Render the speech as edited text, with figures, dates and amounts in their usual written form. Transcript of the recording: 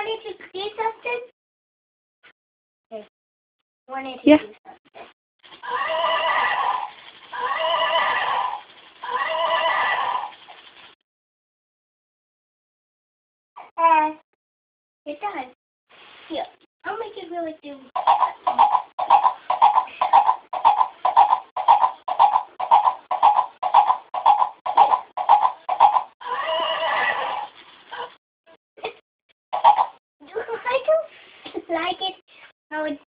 want it to do something? Okay. Want it to Yeah. do something? It does. Here, I'll make it really do.